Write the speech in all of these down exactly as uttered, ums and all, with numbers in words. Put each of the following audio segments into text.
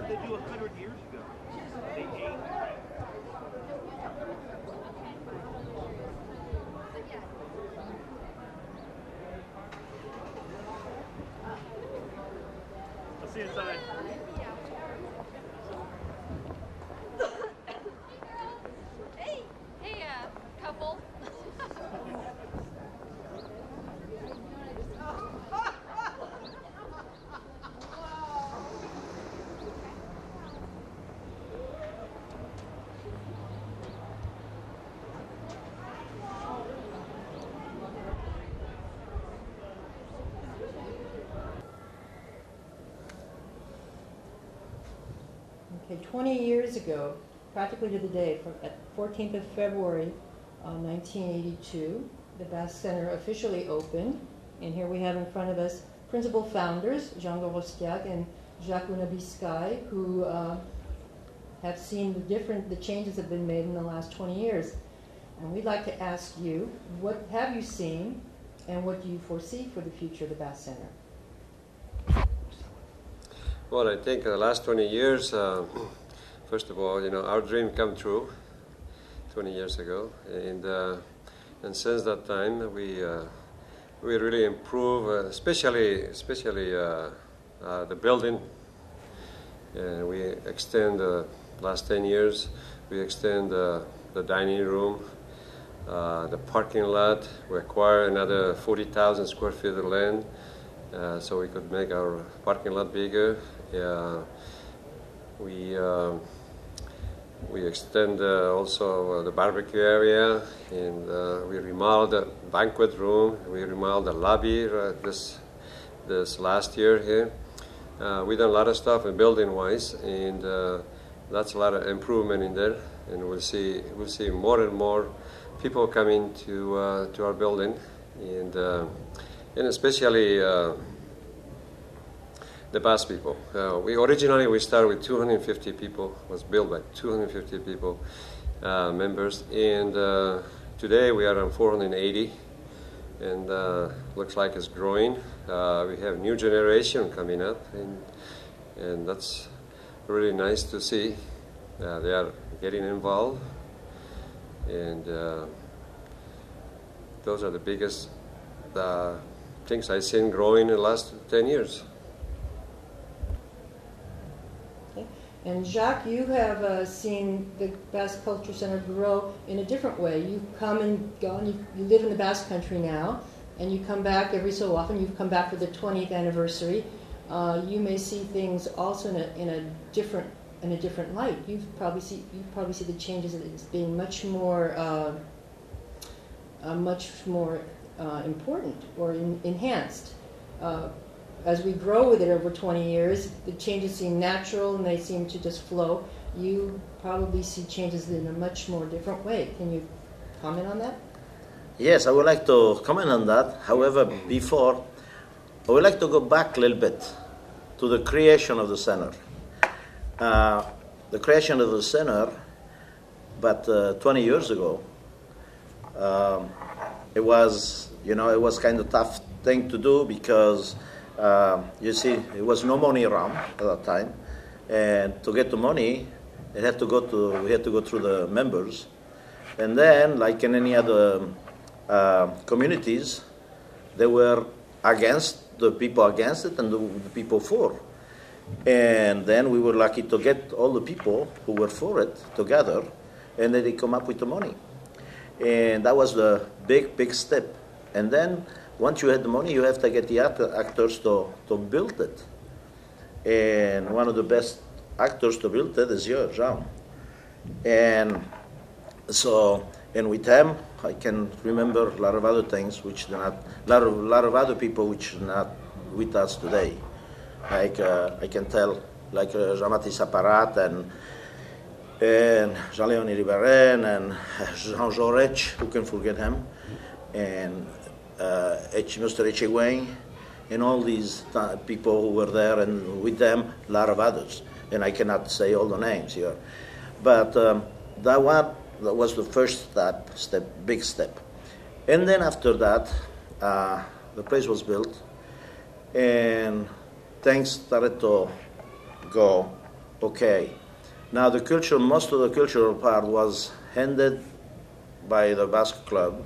did they do a hundred years ago? They ate. Let's see inside. Hey, hey, uh, couple. Okay, twenty years ago, practically to the day, from at fourteenth of February, uh, nineteen eighty-two, the Bass Center officially opened. And here we have in front of us principal founders, Jean Gorostiac and Jacques Unabiscaye, who uh, have seen the different, the changes that have been made in the last twenty years. And we'd like to ask you, what have you seen and what do you foresee for the future of the Bass Center? Well, I think the last twenty years, uh, first of all, you know, our dream come true twenty years ago, and uh, and since that time, we uh, we really improve, uh, especially especially uh, uh, the building. And we extend the uh, last ten years. We extend uh, the dining room, uh, the parking lot. We acquire another forty thousand square feet of land, uh, so we could make our parking lot bigger. Yeah, we uh, we extend uh, also uh, the barbecue area, and uh, we remodeled the banquet room. We remodeled the lobby uh, this this last year here. Uh, we done a lot of stuff in building wise, and uh, that's a lot of improvement in there. And we'll see we'll see more and more people coming to uh, to our building, and uh, and especially. Uh, The Bass people. Uh, we originally we started with two hundred fifty people. Was built by two hundred fifty people uh, members, and uh, today we are on four hundred eighty, and uh, looks like it's growing. Uh, we have new generation coming up, and and that's really nice to see. Uh, they are getting involved, and uh, those are the biggest uh, things I've seen growing in the last ten years. And Jacques, you have uh, seen the Basque Culture Center grow in a different way. You come and go, and you, you live in the Basque Country now, and you come back every so often. You've come back for the twentieth anniversary. Uh, you may see things also in a, in a different in a different light. You probably see you probably see the changes as being much more uh, uh, much more uh, important or in, enhanced. Uh, As we grow with it over twenty years, the changes seem natural and they seem to just flow. You probably see changes in a much more different way. Can you comment on that? Yes, I would like to comment on that. However, before, I would like to go back a little bit to the creation of the center. Uh, the creation of the center, but uh, twenty years ago, um, it was, you know, it was kind of tough thing to do because Uh, you see, there was no money around at that time, and to get the money, it had to go to we had to go through the members, and then, like in any other uh, communities, they were against the people against it and the, the people for, and then we were lucky to get all the people who were for it together, and then they come up with the money, and that was the big big step, and then. Once you had the money, you have to get the act- actors to, to build it. And one of the best actors to build it is you, Jean. And so, and with him, I can remember a lot of other things which are not, a lot of, lot of other people which are not with us today. Like, uh, I can tell, like uh, Jean-Baptiste Apparat and, and Jean-Léonie Riveraine and Jean Jaurès, who can forget him, and Uh, Mister Echegouin, and all these th- people who were there, and with them, a lot of others. And I cannot say all the names here. But um, that one that was the first step, step, big step. And then after that, uh, the place was built, and things started to go Okay. Now the culture, most of the cultural part was handed by the Basque Club.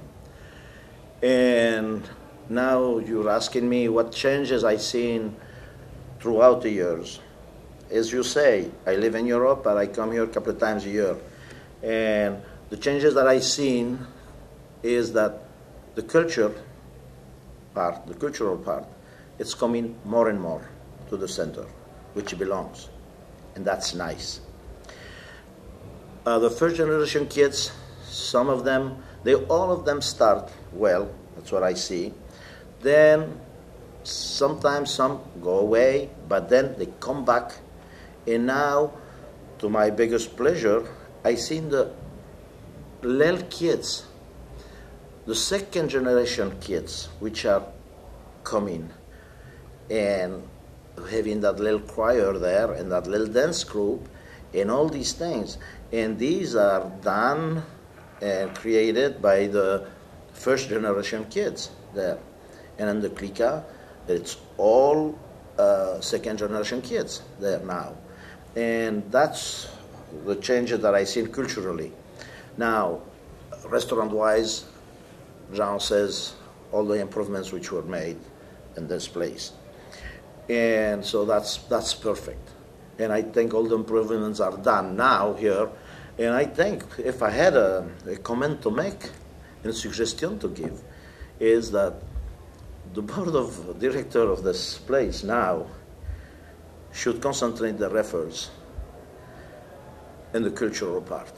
And now you're asking me what changes I've seen throughout the years. As you say, I live in Europe, but I come here a couple of times a year. And the changes that I've seen is that the culture part, the cultural part, it's coming more and more to the center, which it belongs. And that's nice. Uh, the first generation kids, some of them, they all of them start well, that's what I see. Then sometimes some go away, but then they come back. And now, to my biggest pleasure, I seen the little kids, the second generation kids, which are coming and having that little choir there and that little dance group and all these things. And these are done and created by the first generation kids there. And in the Klika, it's all uh, second generation kids there now. And that's the changes that I see culturally. Now, restaurant-wise, Jean says all the improvements which were made in this place. And so that's, that's perfect. And I think all the improvements are done now here. And I think if I had a, a comment to make and a suggestion to give, is that the board of director of this place now should concentrate their efforts in the cultural part.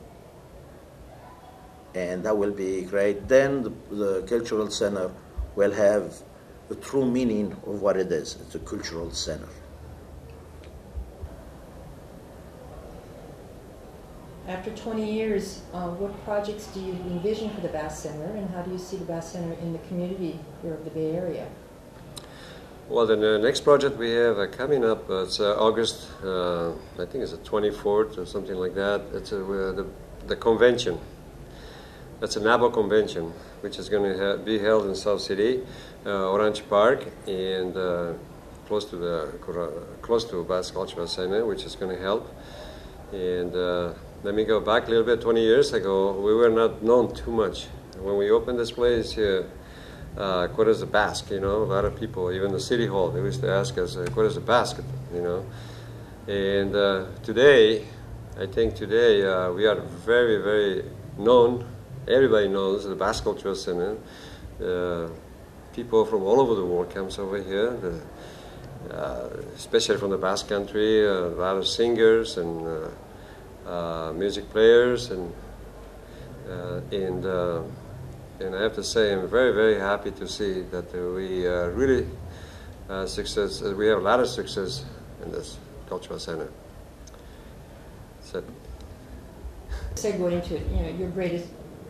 And that will be great. Then the, the cultural center will have the true meaning of what it is. It's a cultural center. After twenty years, uh, what projects do you envision for the Basque Center, and how do you see the Basque Center in the community here of the Bay Area? Well, the uh, next project we have uh, coming up, uh, it's uh, August, uh, I think it's the twenty-fourth or something like that. It's uh, the, the convention. That's a NABO convention, which is going to be held in South City, uh, Orange Park, and uh, close to the close to Basque Cultural Center, which is going to help. And uh, let me go back a little bit. twenty years ago, we were not known too much. When we opened this place here, uh, what is a Basque? You know, a lot of people, even the city hall, they used to ask us, uh, what is a Basque? You know, and uh, today, I think today uh, we are very, very known. Everybody knows the Basque Cultural Center. Uh, people from all over the world comes over here, the, uh, especially from the Basque country. Uh, a lot of singers and uh, uh, music players, and uh, and uh, and I have to say, I'm very, very happy to see that uh, we uh, really uh, success. Uh, we have a lot of success in this cultural center. So, Segue into it, you know, your greatest.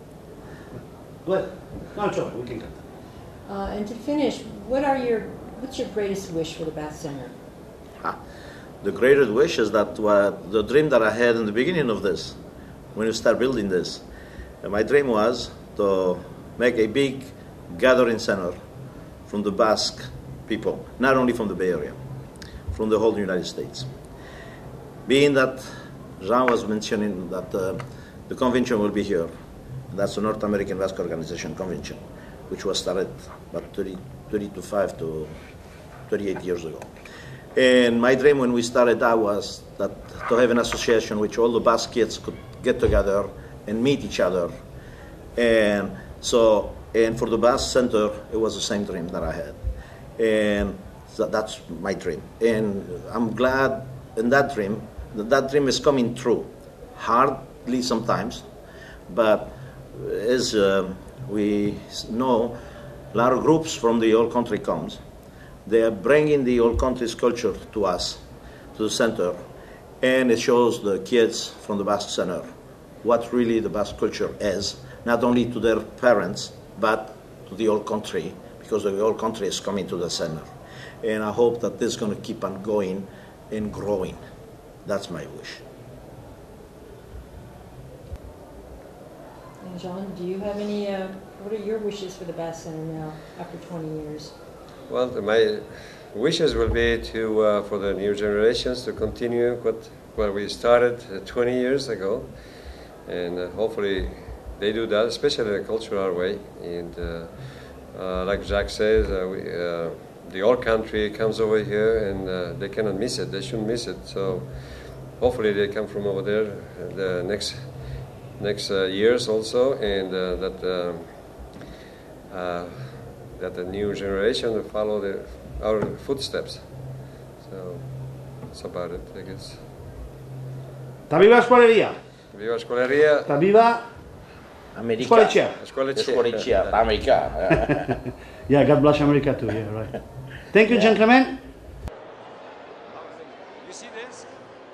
Go ahead. No, it's all right. We can cut that. Uh, and to finish, what are your, what's your greatest wish for the Basque Center? Ah, the greatest wish is that uh, the dream that I had in the beginning of this, when you start building this, uh, my dream was to make a big gathering center from the Basque people, not only from the Bay Area, from the whole United States. Being that Jean was mentioning that uh, the convention will be here. That's the North American Basque Organization Convention, which was started about thirty, thirty-five to thirty-eight years ago. And my dream when we started that was that to have an association which all the Basque kids could get together and meet each other. And so, and for the Basque Center, it was the same dream that I had. And so that's my dream. And I'm glad in that dream, that that dream is coming true. Hardly sometimes, but as uh, we know, a lot of groups from the whole country comes. They are bringing the whole country's culture to us, to the center, and it shows the kids from the Basque Center what really the Basque culture is, not only to their parents, but to the whole country, because the whole country is coming to the center. And I hope that this is going to keep on going and growing. That's my wish. And Jean, do you have any, uh, what are your wishes for the Basque Center now, after twenty years? well, my wishes will be to uh, for the new generations to continue what what we started uh, twenty years ago, and uh, hopefully they do that, especially in a cultural way. And uh, uh, like Jacques says, uh, we, uh, the whole country comes over here, and uh, they cannot miss it. They shouldn't miss it. So hopefully they come from over there the next next uh, years also, and uh, that um, uh, that the new generation will follow the, our footsteps. So that's about it, I guess. Ta viva Scuoleria! Viva Scuoleria! Ta viva America. Scuolecia! Scuolecia. Scuolecia, America. Yeah, God bless America too, yeah, right. Thank you, gentlemen. You see this?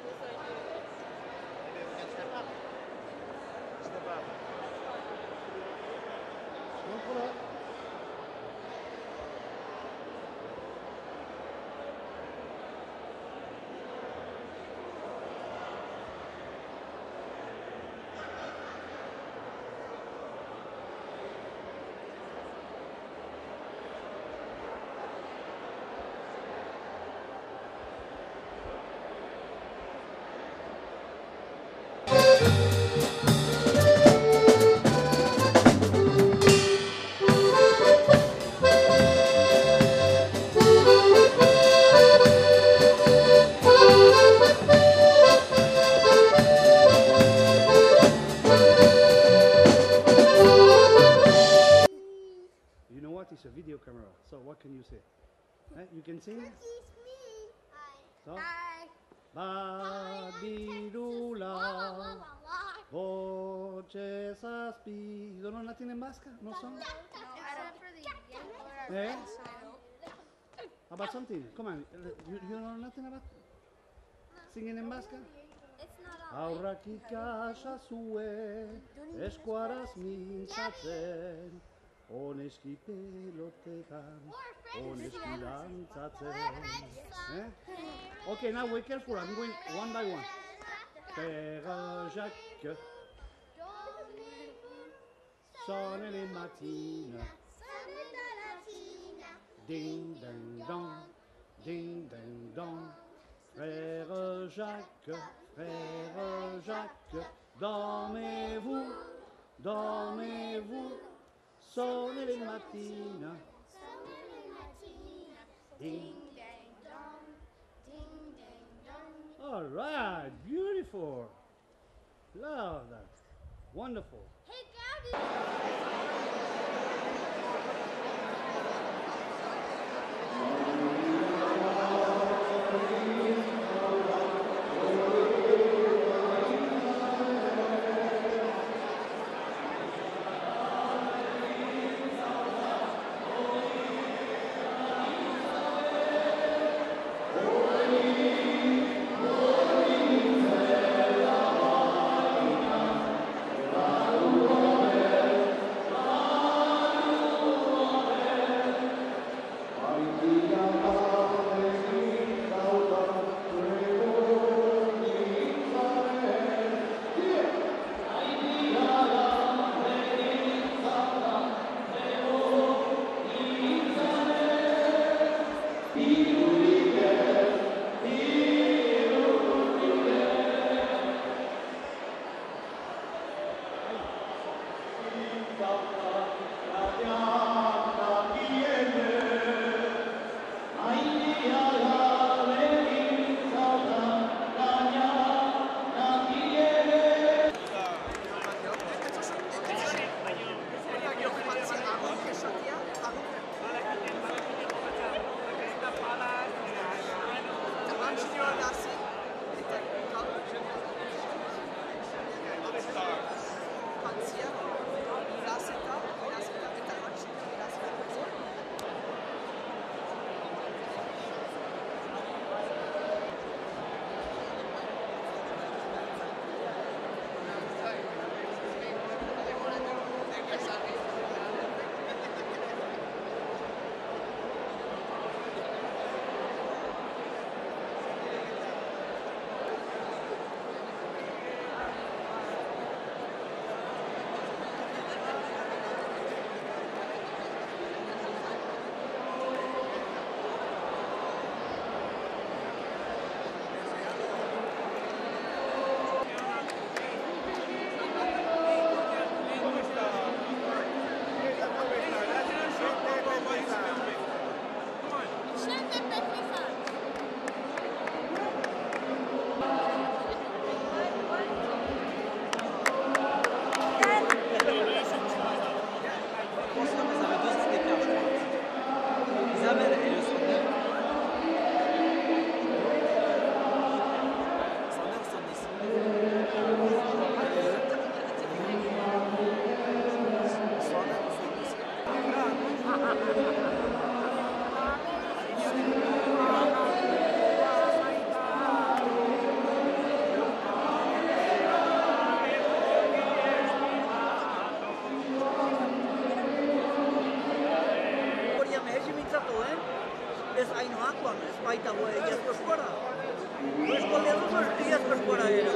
You know what? It's a video camera, so what can you say? Eh, you can sing? So? Badirula, voces aspi. ¿No no la tienen vasca? ¿No son? Eh? How about something? Come on. You, you know nothing about singing in vasca? Aurraki kasa zue, eskuaraz mintzatzen, oneski pelotetan, oneski dantzatzen. Eh? Okay, now be careful, I'm going one by one. Père Jacques, sonne les matines, ding ding dong, ding ding dong. Frère Jacques, Frère Jacques, dormez-vous, dormez-vous, sonnez les matines. Ding. All right, beautiful. Love that. Wonderful. Quan es baita hue iazko eskuara. Eskolea dut iazko eskuara era.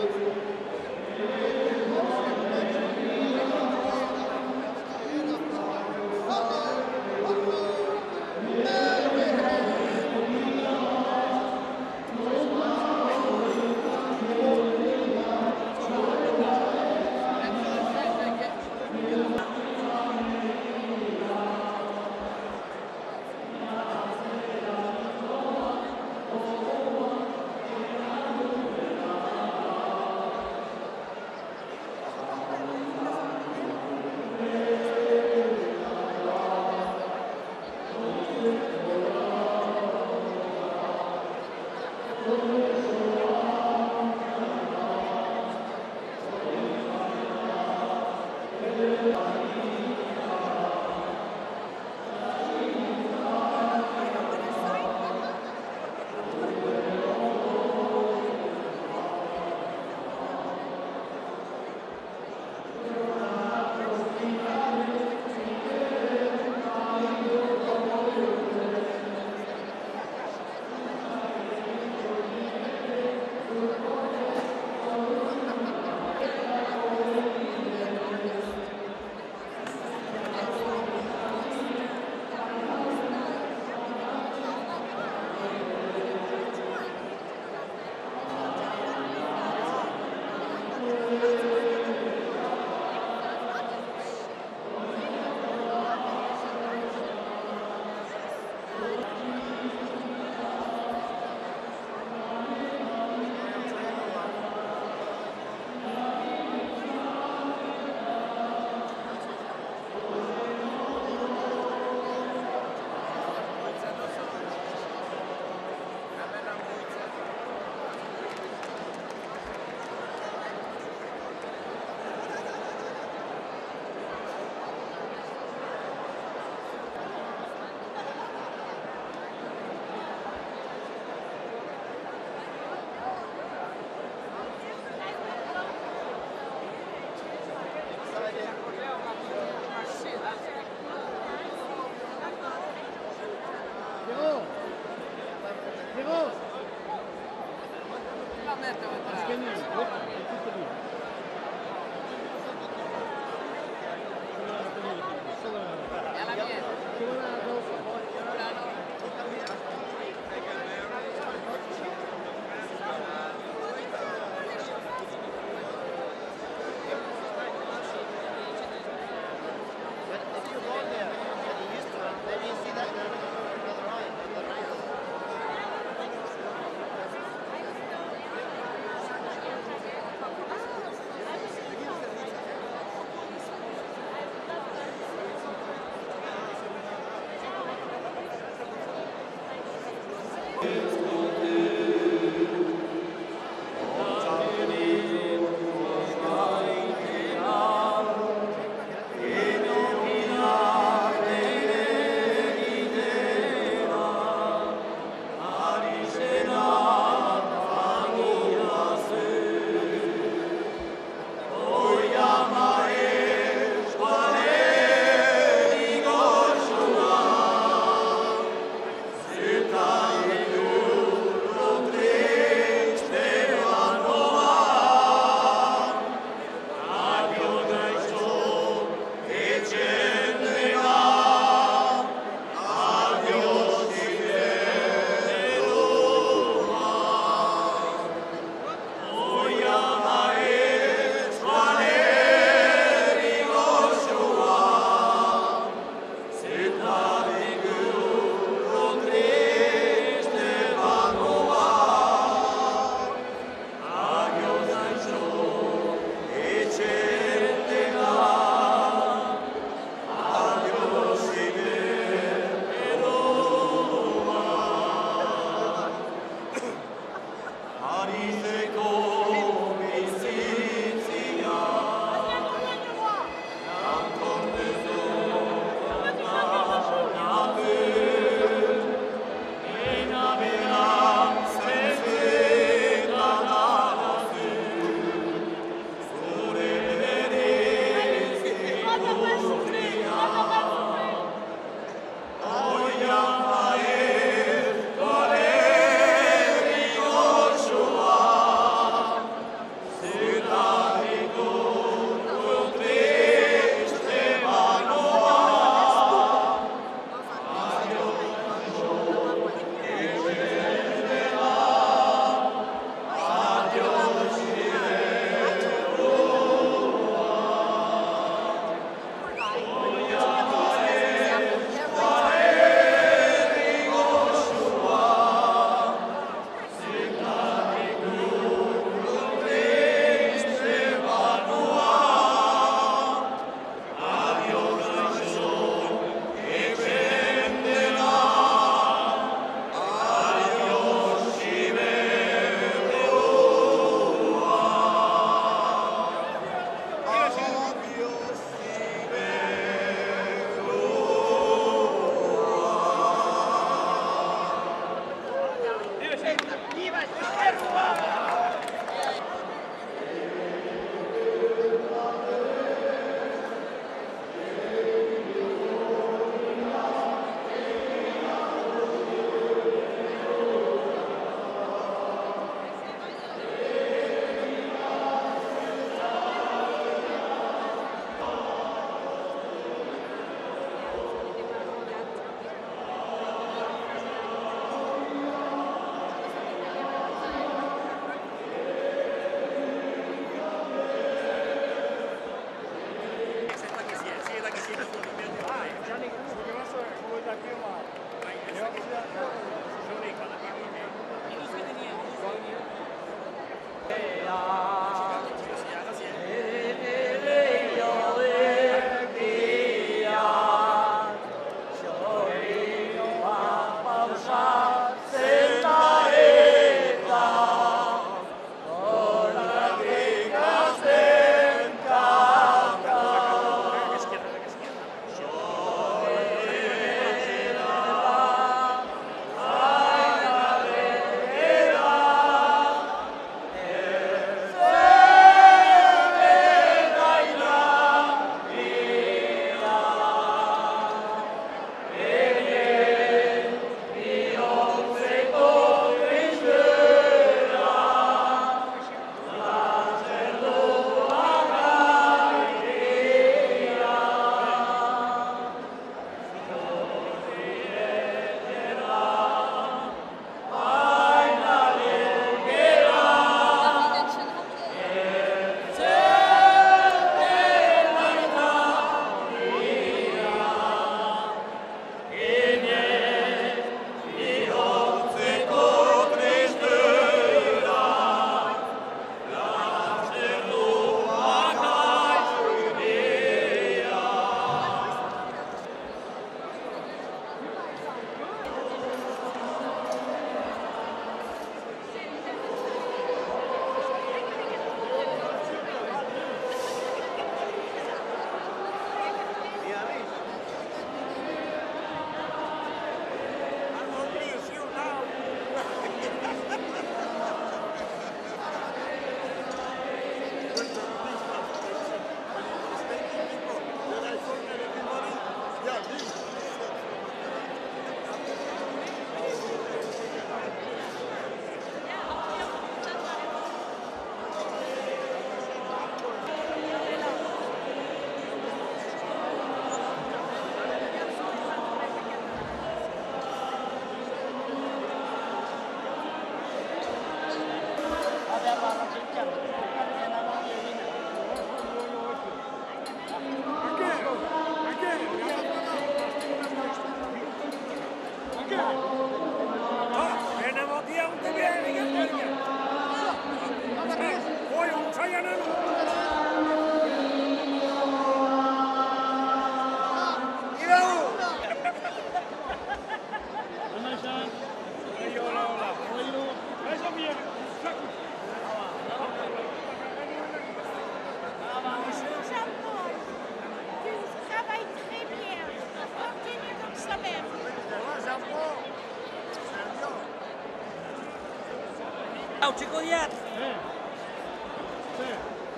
Obczekujat! Eh. Sir.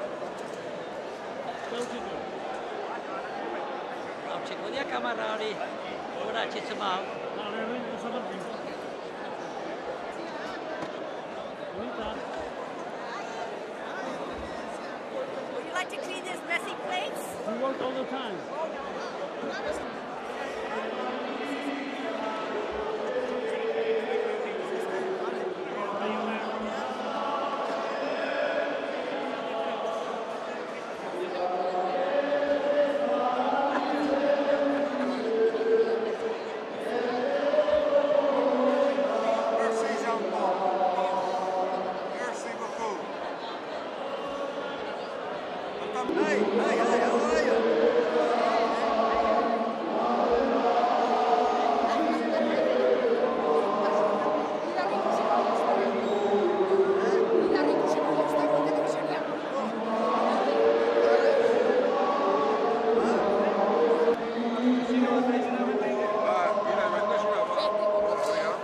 Belgium. Obczekujat kamarady. Ora ci se mal. Ale my se dobrý. Vítám. Would you like to clean these messy plates? We work all the time. Merci Jean-Paul. Merci beaucoup. Hey, hey, hey, how are you? Ah, mira, vete una foto.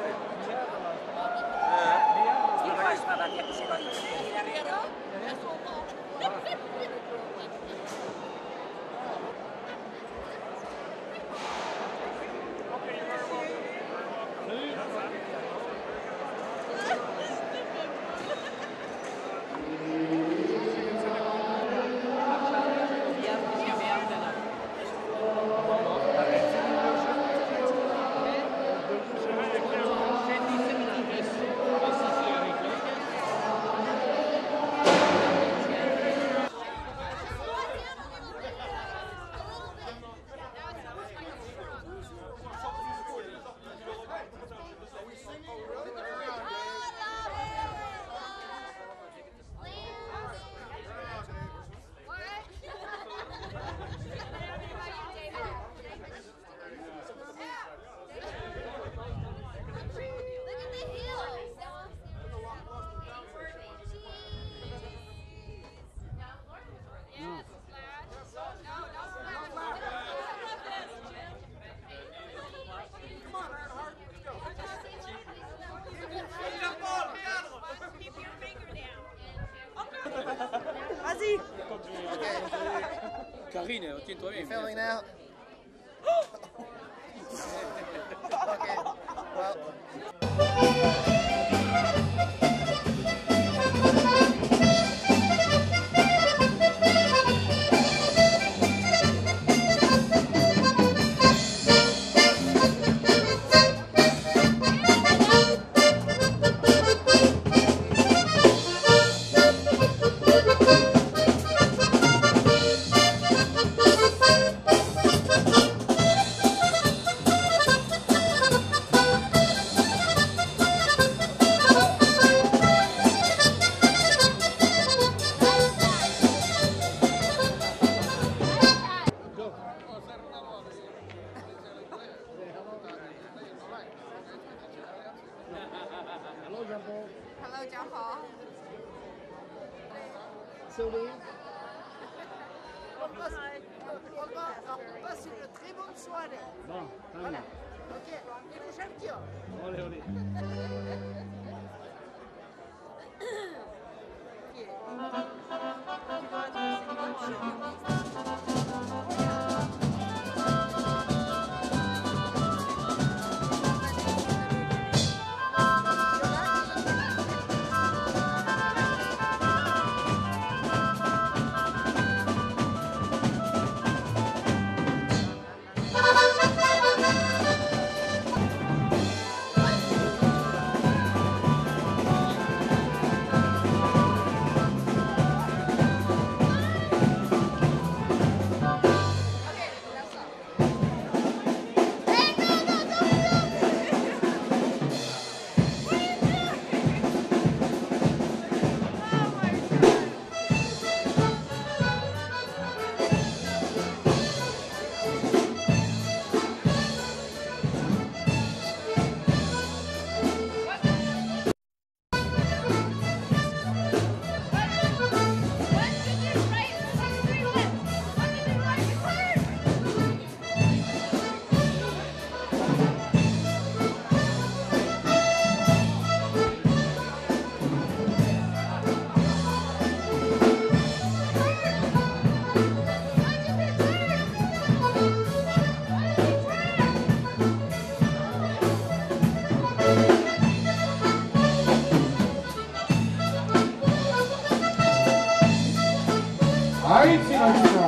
Vas-y! Karine, tiens-toi bien. Filming now? Okay. Well. Hello, Jean-Paul. Hello, Jean-Paul. Sylvie. On passe, on va- on passe une très bonne soirée. Bon, tant Voilà. mieux. Ok, et vous champion. Olé, olé. Thank はい違いました。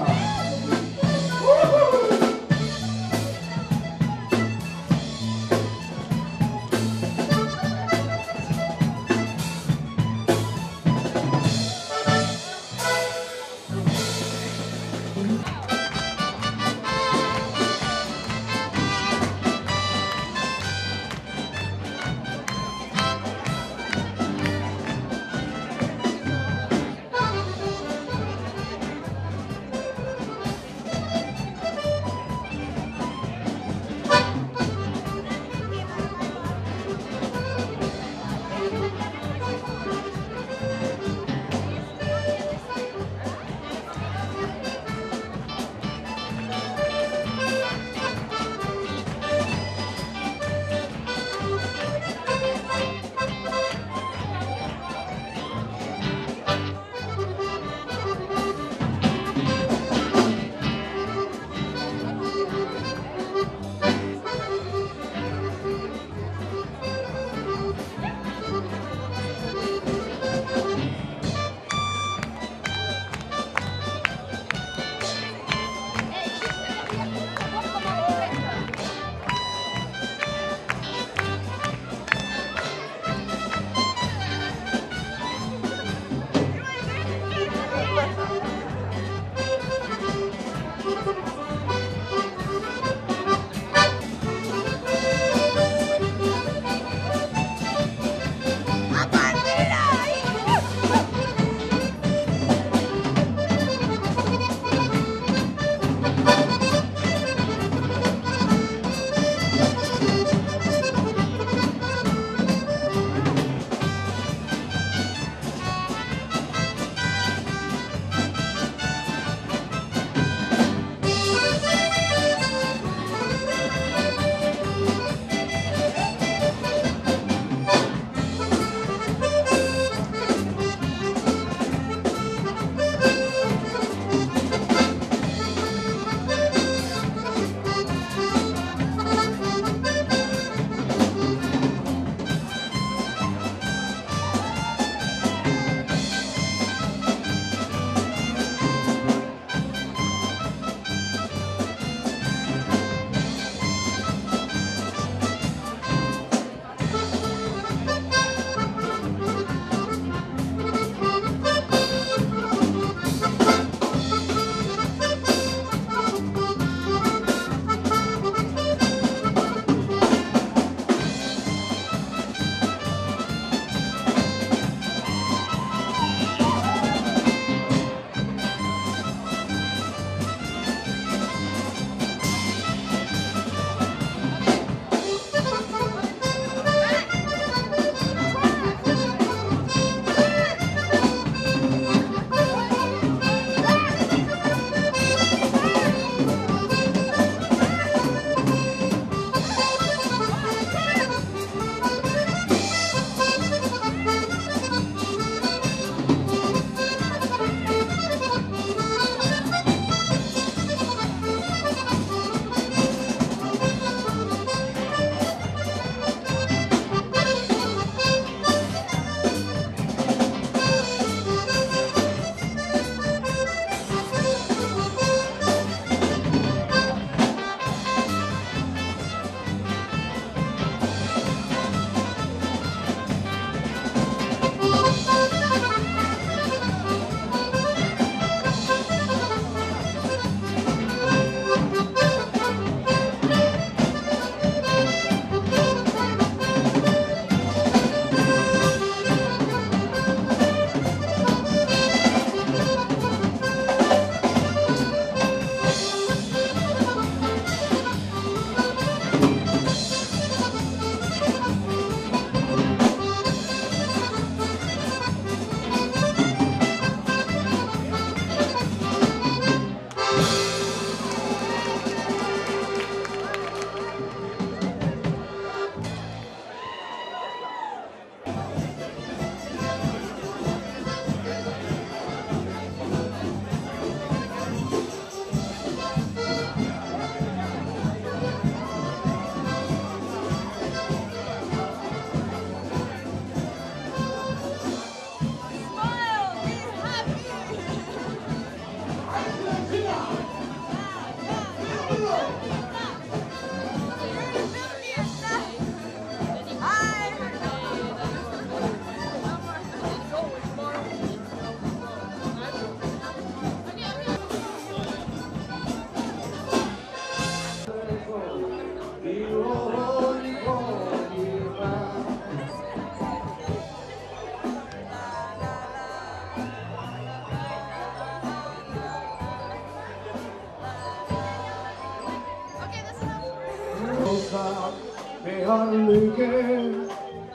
Zerike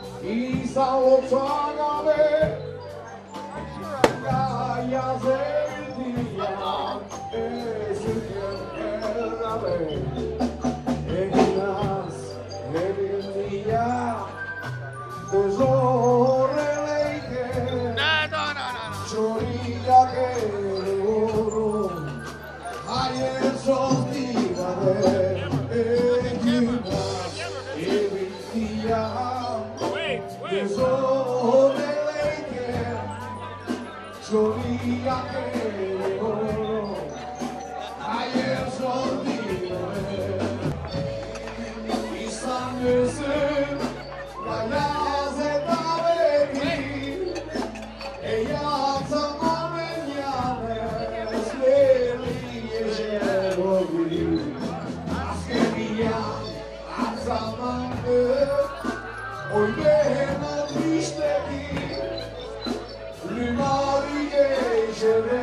izan gabe Gaia zerdia ezuken errabe Eginaz egindia Dezorre leike Txoriak eroro Haien zoztigade Eginaz egindia Dezorre leike Txoriak eroro Haien zoztigade Izan ezen Gaiaz eta beti Eiak zamanen janez Lerri ezegogi Azkenian atzamane Oilehen aldiztegi Lumari geixere